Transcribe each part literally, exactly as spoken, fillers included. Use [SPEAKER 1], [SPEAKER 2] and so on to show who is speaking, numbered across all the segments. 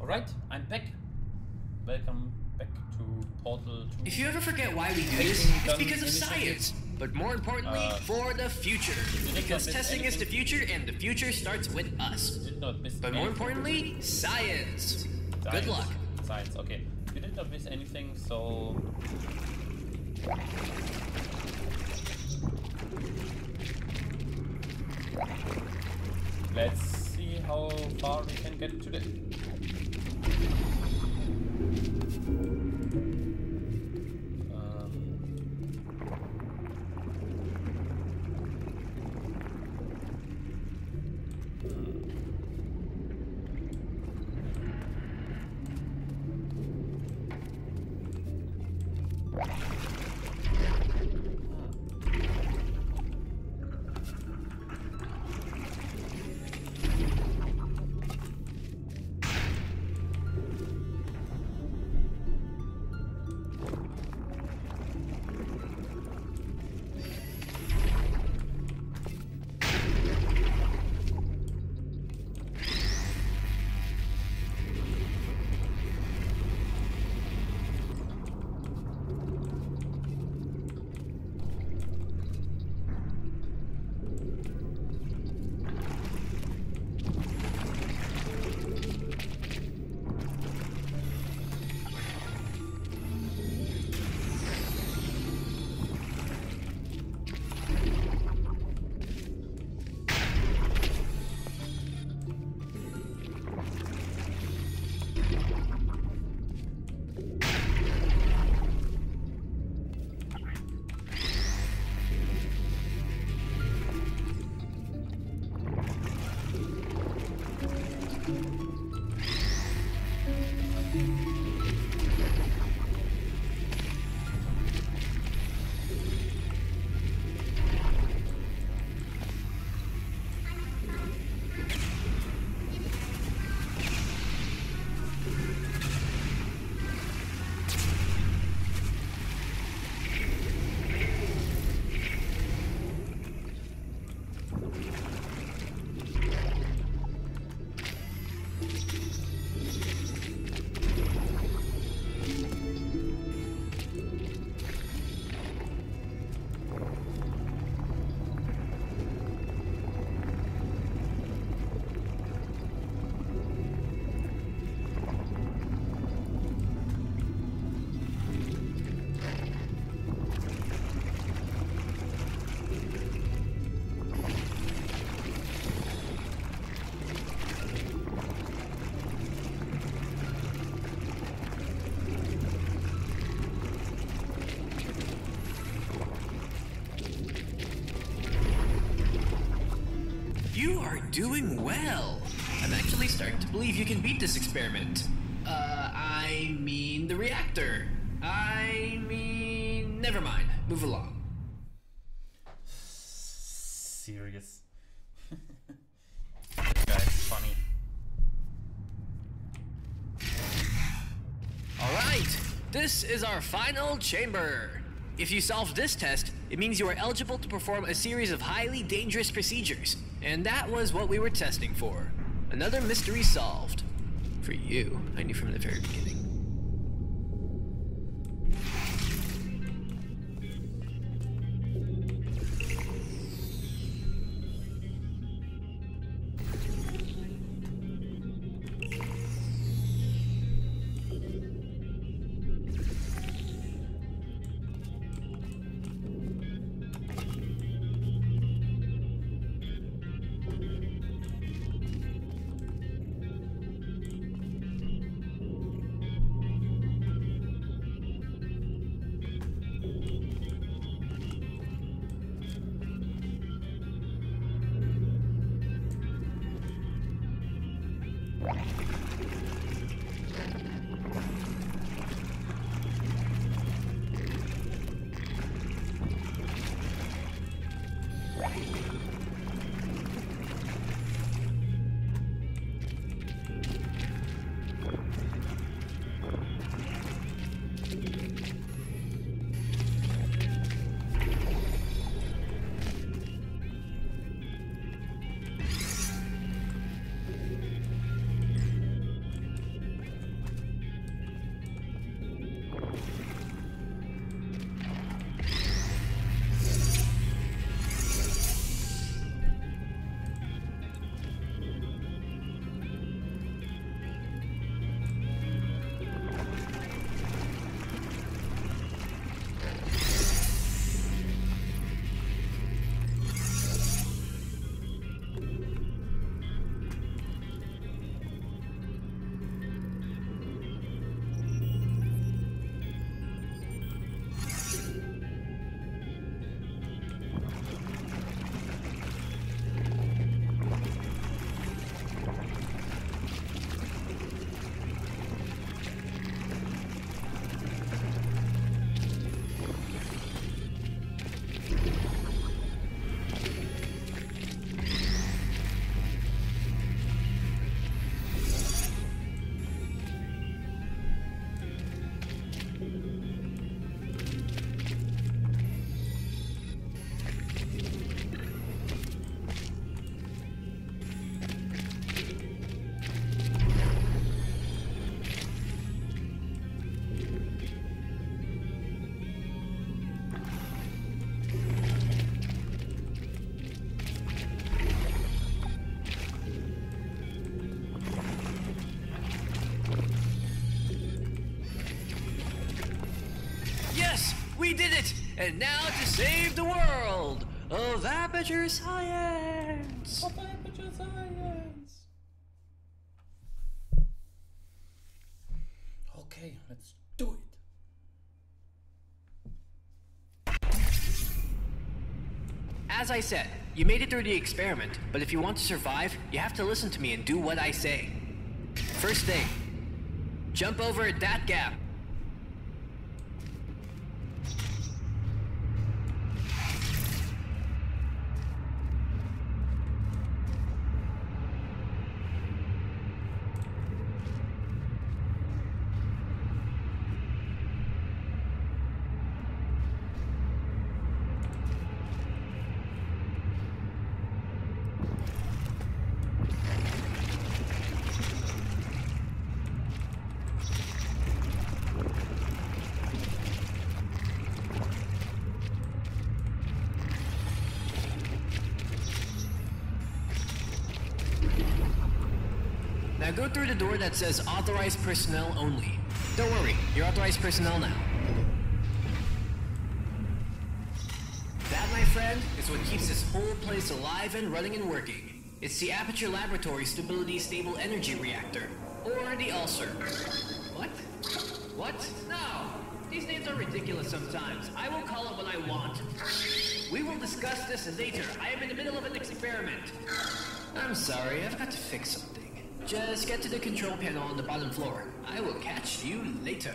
[SPEAKER 1] Alright, I'm back. Welcome back to Portal two.
[SPEAKER 2] If you ever forget why we do this, it's because of science. But more importantly,
[SPEAKER 1] uh,
[SPEAKER 2] for the future. Because testing is the future, and the future starts with us.
[SPEAKER 1] Did not miss
[SPEAKER 2] but more importantly, science.
[SPEAKER 1] science.
[SPEAKER 2] Good luck.
[SPEAKER 1] Science, okay. You did not miss anything, so... Let's see how far we can get today.
[SPEAKER 2] You are doing well. I'm actually starting to believe you can beat this experiment. Uh, I mean the reactor. I mean... Never mind. Move along.
[SPEAKER 1] Serious. This guy is funny.
[SPEAKER 2] Alright, this is our final chamber. If you solve this test, it means you are eligible to perform a series of highly dangerous procedures. And that was what we were testing for. Another mystery solved. For you, I knew from the very beginning. We did it! And now to save the world of Aperture Science!
[SPEAKER 1] Of Aperture Science! Okay, let's do it.
[SPEAKER 2] As I said, you made it through the experiment, but if you want to survive, you have to listen to me and do what I say. First thing, jump over that gap. Now go through the door that says authorized personnel only. Don't worry, you're authorized personnel now. That, my friend, is what keeps this whole place alive and running and working. It's the Aperture Laboratory Stability Stable Energy Reactor, or the ulcer. What? What? No! These names are ridiculous sometimes. I will call it what I want. We will discuss this later. I am in the middle of an experiment. I'm sorry, I've got to fix something. Just get to the control panel on the bottom floor. I will catch you later.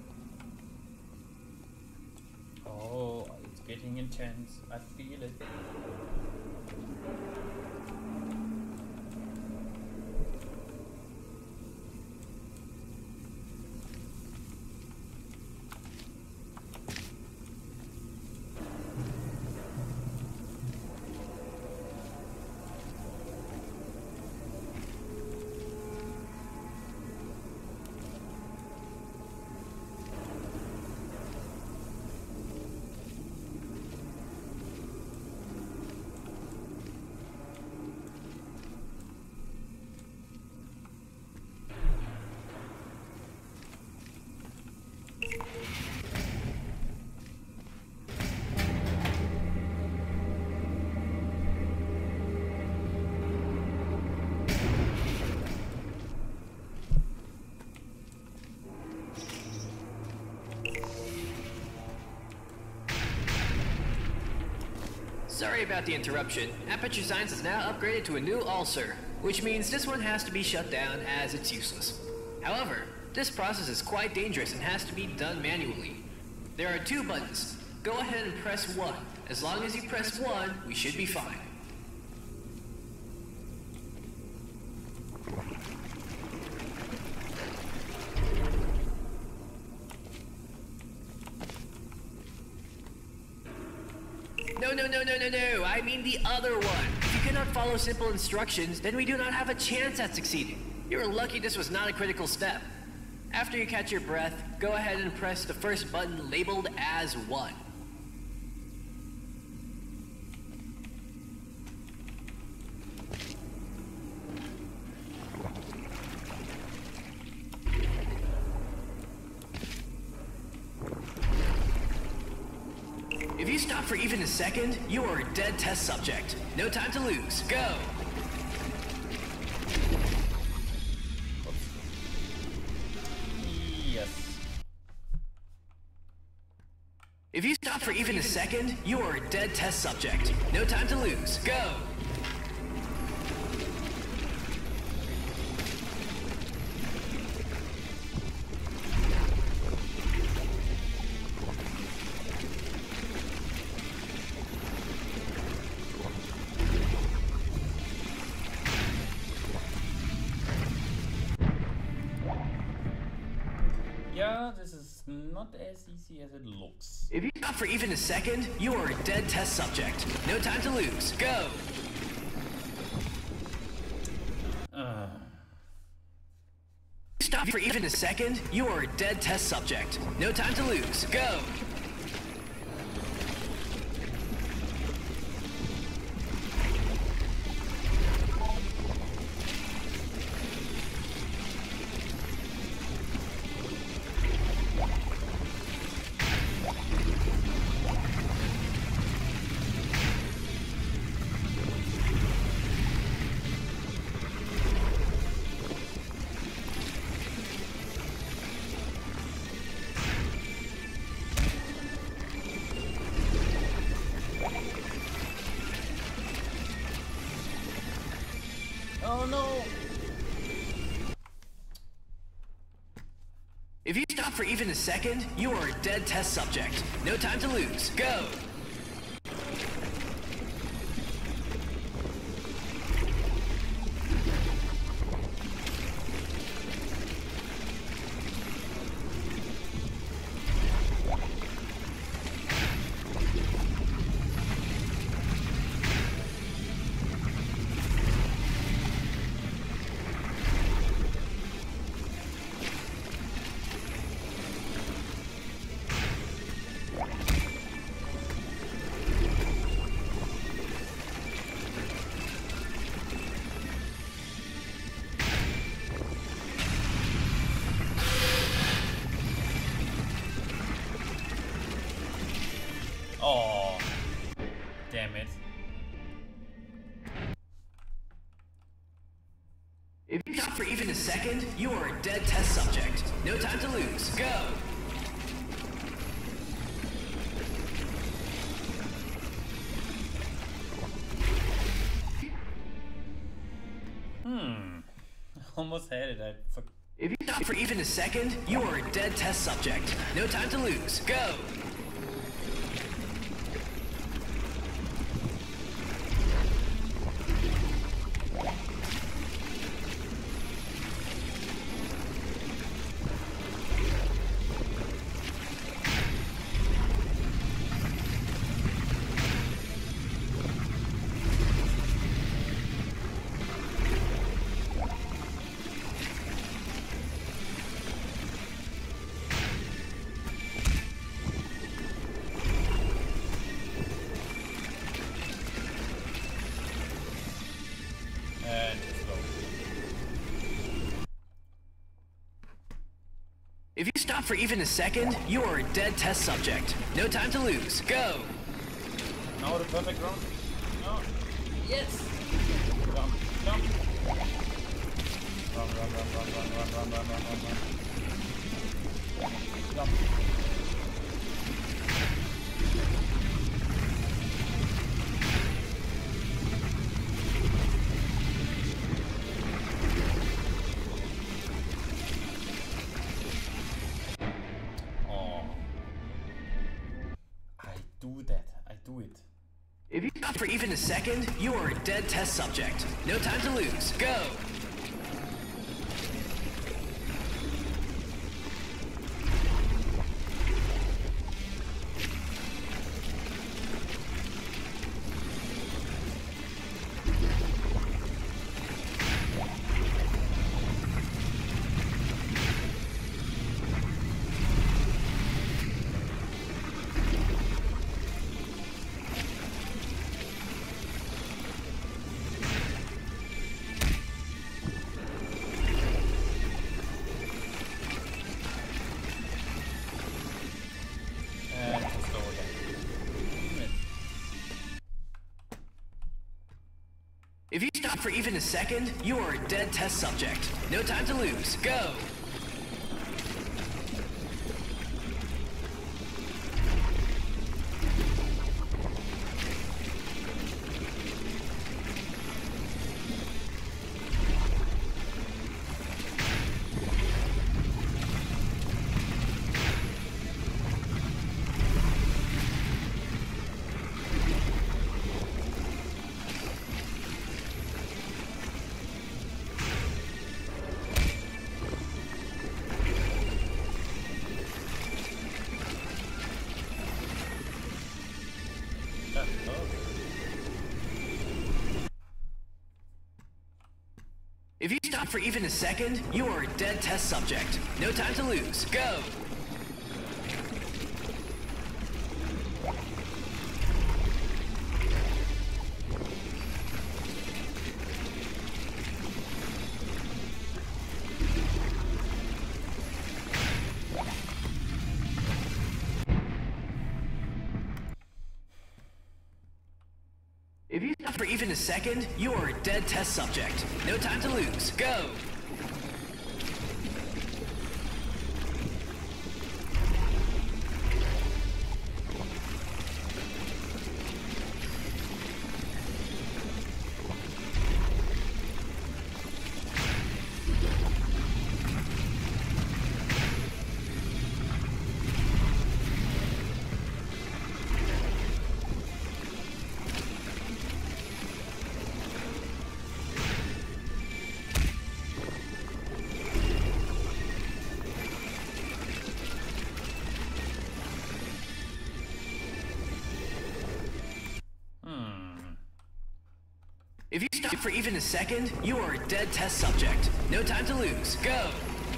[SPEAKER 1] Oh, it's getting intense. I feel it.
[SPEAKER 2] Sorry about the interruption. Aperture Science is now upgraded to a new ulcer, which means this one has to be shut down as it's useless. However, this process is quite dangerous and has to be done manually. There are two buttons. Go ahead and press one. As long as you press one, we should be fine. No, no, no, no, no, no. I mean the other one. If you cannot follow simple instructions, then we do not have a chance at succeeding. You're lucky this was not a critical step. After you catch your breath, go ahead and press the first button labeled as one. If you stop for even a second, you are a dead test subject. No time to lose. Go!
[SPEAKER 1] Yes.
[SPEAKER 2] If you stop for even a second, you are a dead test subject. No time to lose. Go!
[SPEAKER 1] Yeah, this is not as easy as it looks.
[SPEAKER 2] If you stop for even a second, you are a dead test subject. No time to lose. Go!
[SPEAKER 1] Uh.
[SPEAKER 2] Stop for even a second, you are a dead test subject. No time to lose. Go! If you stop for even a second, you are a dead test subject. No time to lose. Go!
[SPEAKER 1] Oh, damn it.
[SPEAKER 2] If you stop for even a second, you are a dead test subject. No time to lose. Go!
[SPEAKER 1] Hmm. Almost had it. I for
[SPEAKER 2] If you stop for even a second, you are a dead test subject. No time to lose. Go!
[SPEAKER 1] and just go.
[SPEAKER 2] If you stop for even a second, you are a dead test subject. No time to lose. Go!
[SPEAKER 1] Now the perfect run. No.
[SPEAKER 2] Yes!
[SPEAKER 1] Jump, jump. Run, run, run, run, run, run, run, run, run, run, run. Jump. Oh. I do that. I do it.
[SPEAKER 2] If you stop for even a second, you are a dead test subject. No time to lose. Go!
[SPEAKER 1] And just go again.
[SPEAKER 2] If you stop for even a second, you are a dead test subject. No time to lose. Go! If you stop for even a second, you are a dead test subject. No time to lose. Go! If you stop for even a second, you are a dead test subject. No time to lose. Go! If you stop for even a second, you are a dead test subject. No time to lose. Go!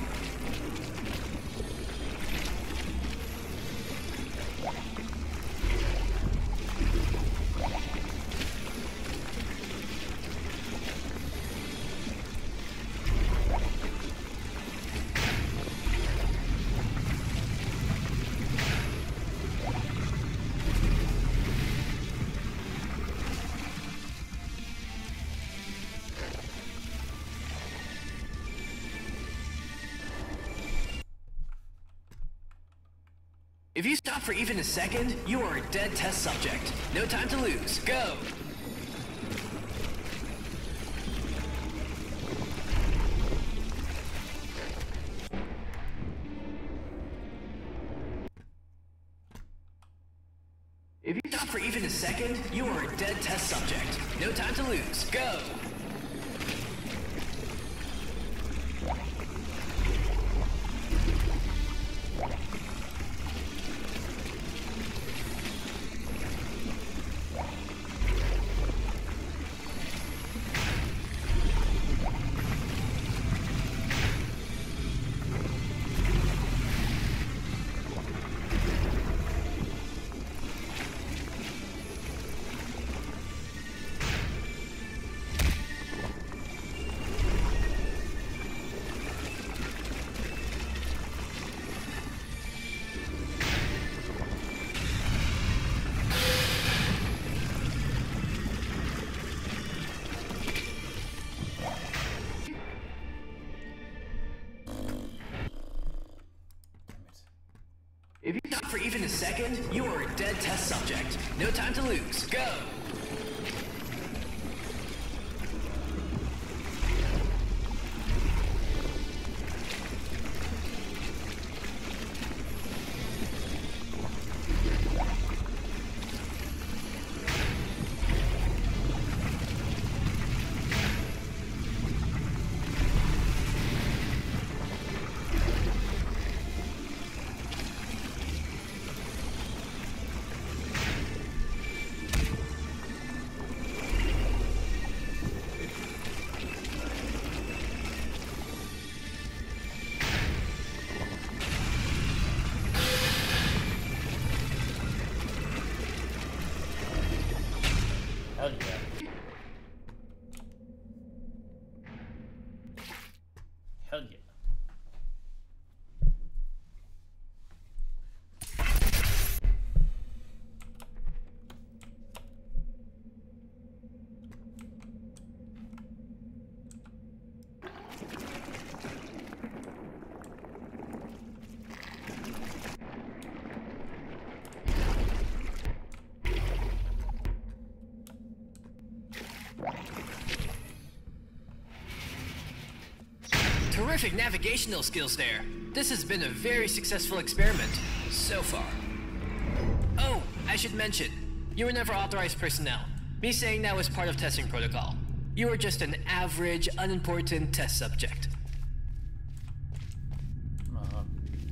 [SPEAKER 2] If you stop for even a second, you are a dead test subject. No time to lose. Go! If you stop for even a second, you are a dead test subject. No time to lose. Go! If you stop for even a second, you are a dead test subject. No time to lose. Go!
[SPEAKER 1] Hell yeah. Hell yeah.
[SPEAKER 2] Terrific navigational skills there. This has been a very successful experiment, so far. Oh, I should mention, you were never authorized personnel. Me saying that was part of testing protocol. You were just an average, unimportant test subject.
[SPEAKER 1] Uh-huh.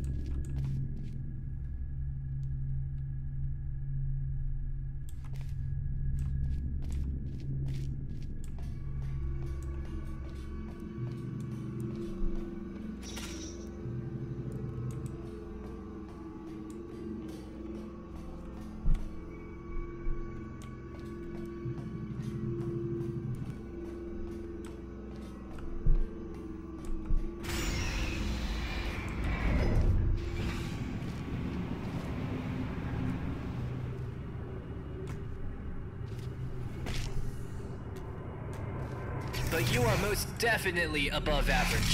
[SPEAKER 2] But you are most definitely above average.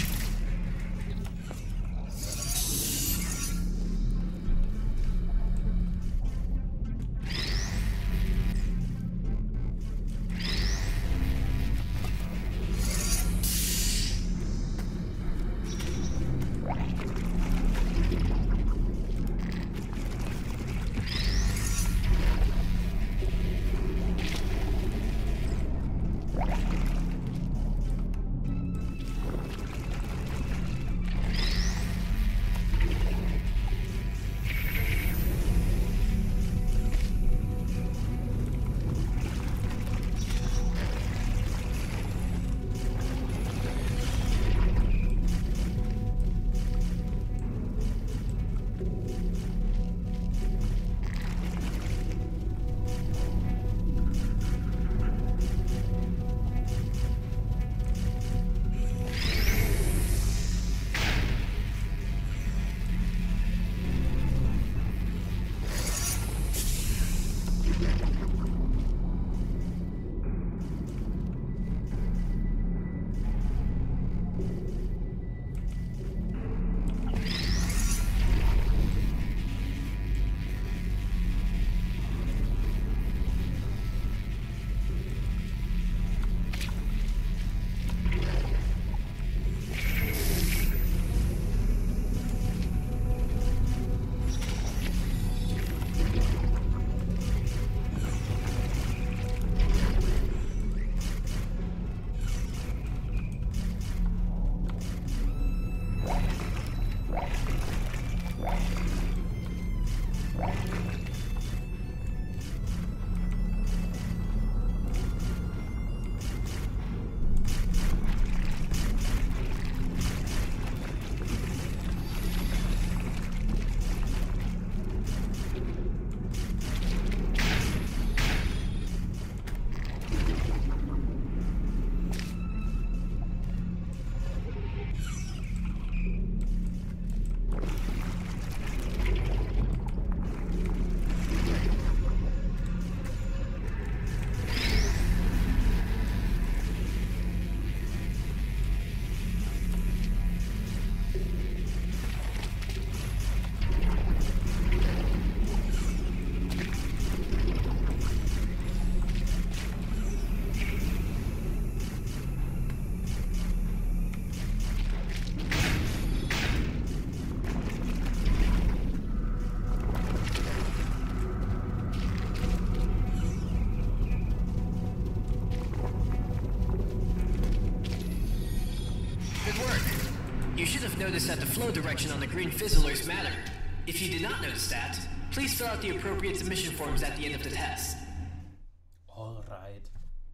[SPEAKER 2] noticed that the flow direction on the green fizzlers matter. If you did not notice that, please fill out the appropriate submission forms at the end of the test.
[SPEAKER 1] All right.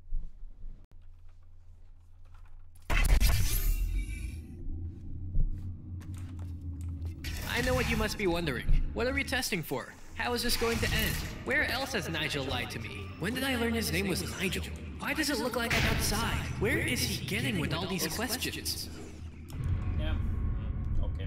[SPEAKER 2] I know what you must be wondering. What are we testing for? How is this going to end? Where else has Nigel lied to me? When did I learn his name was Nigel? Why does it look like I'm outside? Where is he getting with all these questions?
[SPEAKER 1] Yeah. Okay.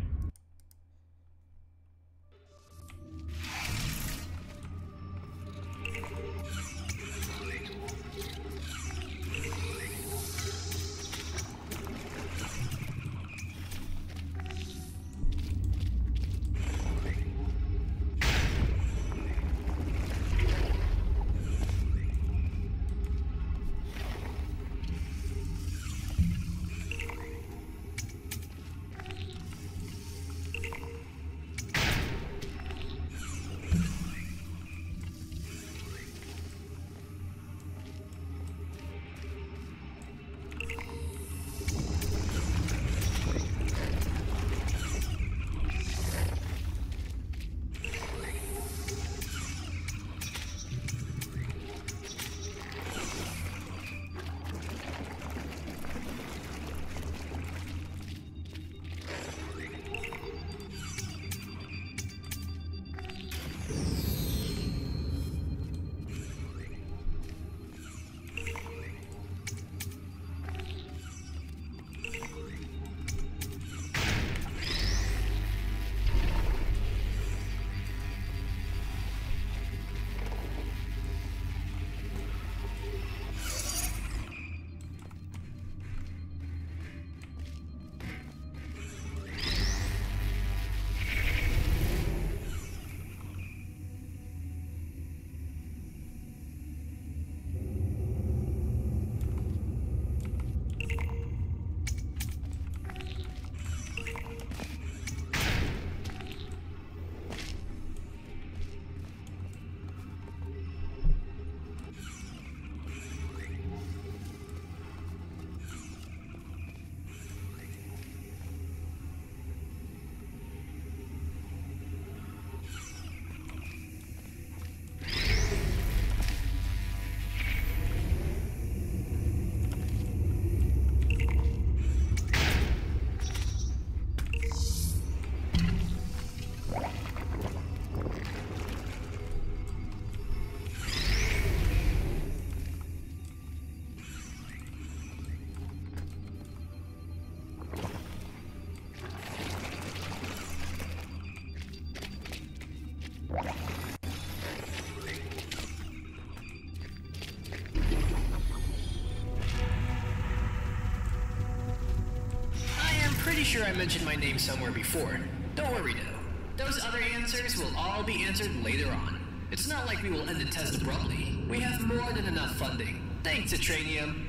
[SPEAKER 2] Sure, I mentioned my name somewhere before. Don't worry though. Those other answers will all be answered later on. It's not like we will end the test abruptly. We have more than enough funding. Thanks, Atranium.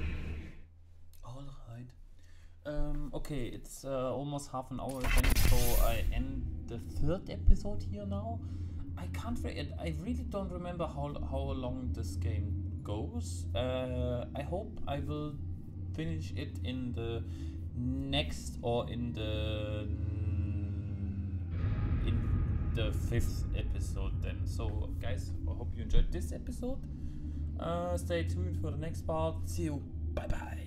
[SPEAKER 1] Alright. Um, okay, it's uh, almost half an hour again, so I end the third episode here now. I can't re- I really don't remember how, how long this game goes. Uh, I hope I will finish it in the next or in the in the fifth episode then. So guys, I hope you enjoyed this episode. Uh, stay tuned for the next part. See you. Bye bye.